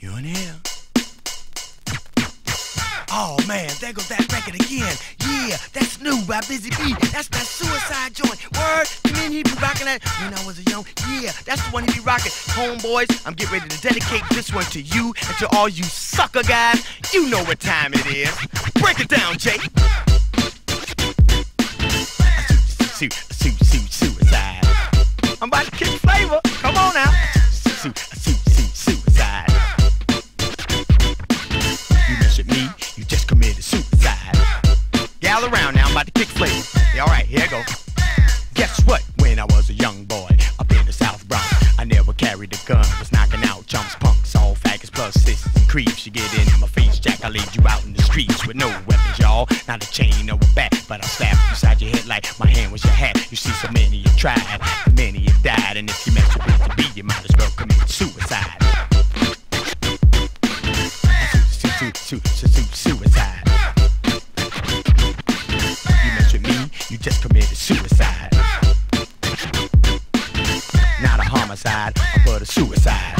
You in here? Oh man, there goes that record again. Yeah, that's new by Busy B. That's that suicide joint. Word, you mean he be rocking that when I was a young? Yeah, that's the one he be rocking. Homeboys, I'm getting ready to dedicate this one to you and to all you sucker guys. You know what time it is. Break it down, Jay. Suicide. I'm about to kick flavor. Come on now. Suicide. You mess with me, you just committed suicide. Gather around now, I'm about to kick flavor. Yeah, alright, here I go. Guess what? When I was a young boy up in the South Bronx, I never carried a gun, was knocking out chumps, punks, all faggots plus sisters and creeps. You get in my face, Jack, I laid you out in the streets with no weapons, y'all. Not a chain or a bat, but I'll slap you beside your head like my hand was your hat. You see, so many you tried, many you died, and if you mess with Mr. B, you might as well commit suicide. Suicide. You mess with me, you just committed suicide. Not a homicide, but a suicide.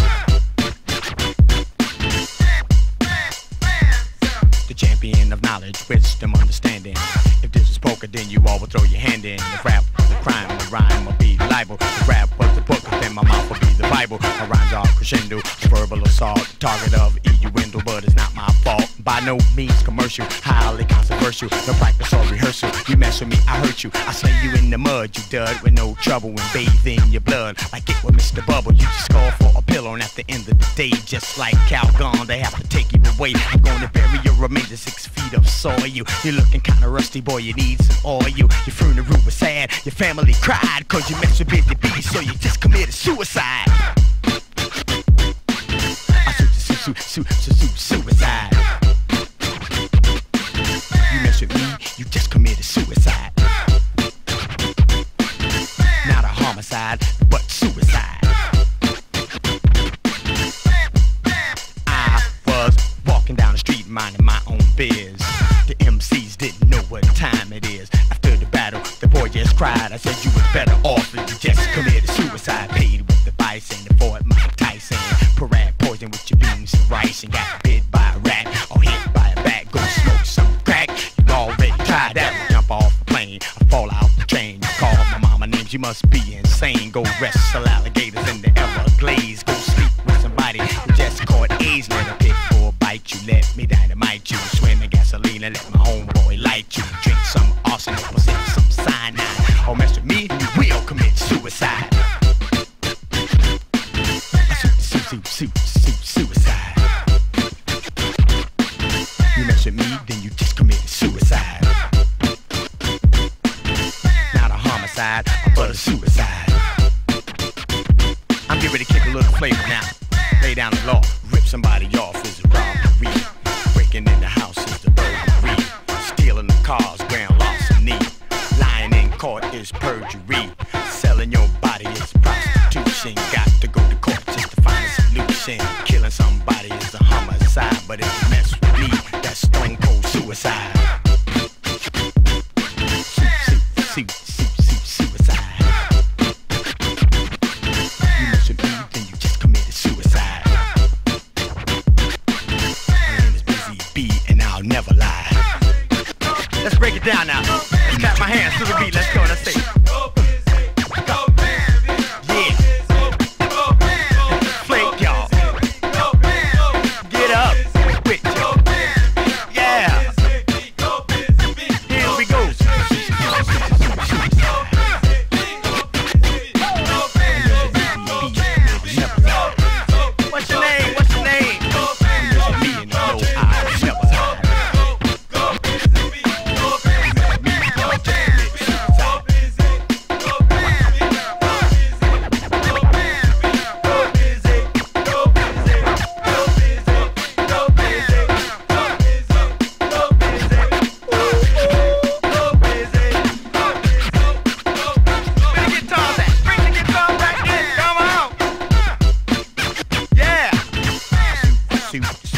The champion of knowledge, wisdom, understanding. If this is poker, then you all will throw your hand in. If rap was a crime, the rhyme will be libel. If rap was the book, then my mouth will be the Bible. My rhymes are crescendo, verbal assault, target of innuendo, but it's not my fault. By no means commercial, highly controversial. No practice or rehearsal. You mess with me, I hurt you. I slay you in the mud, you dud, with no trouble and bathe in your blood. Like it with Mr. Bubble, you just call for a pillow, and at the end of the day, just like Calgon, they have to take you away. I'm gonna bury your remains 6 feet of soil. You're looking kinda rusty, boy, you need some oil. Your funeral was sad, your family cried, cause you messed with Busy B, so you just committed suicide. Suicide. You mess with me, you just committed suicide. Not a homicide, but suicide. I was walking down the street minding my own biz. The MCs didn't know what time it is. After the battle, the boy just cried. I said you was better off if you just committed suicide. Paid with the bison and Fort Mike Tyson. Parade poison with your beans and rice, and got bit by a rat or hit by a bat. Go smoke some crack. You already tried that. Jump off a plane, I fall out the train. You call my mama names, you must be insane. Go wrestle alligators in the Everglades. Go sleep with somebody who just caught AIDS. Let a pit for a bite you. Let me dynamite you. Swim in gasoline and let my homeboy light you. Drink some arsenic or sip some cyanide. Or mess with me, you will commit suicide. Suicide. You mess with me, then you just committed suicide. Not a homicide, but a suicide. I'm getting ready to kick a little flavor now. Lay down the law, rip somebody off is a robbery. Breaking in the house is the burglary. Stealing the cars, grand larceny. Lying in court is perjury. Selling your body is prostitution. Got to go to court just to find a solution. Killing somebody is a homicide, but if you mess with me, that's stone cold suicide. Suicide. You mess with me, then you just committed suicide. My name is Busy B, and I'll never lie. Let's break it down now. Let's clap my hands to the beat. Let's go. Let's say. suit.